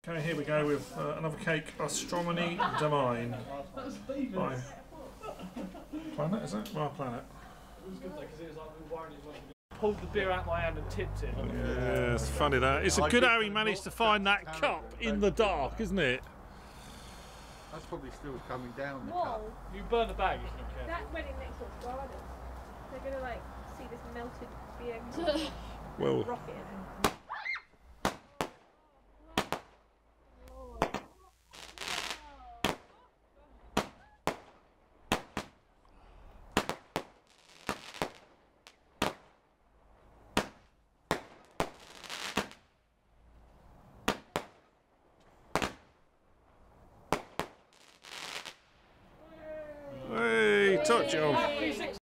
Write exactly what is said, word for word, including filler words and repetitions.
Okay, here we go with uh, another cake, Astronomy Divine. By Planet, is it? Well, Planet. It was good though, because it was like we were worried it wasn't good. Pulled the beer out my hand and tipped it. Yeah, it's funny that. It's a good how he managed to find that cup in the dark, isn't it? That's probably still coming down the Whoa. cup. You burn the bag if you don't care. That went in next door's garden. They're gonna like see this melted beer Well, rocket in it. hey, touch it on.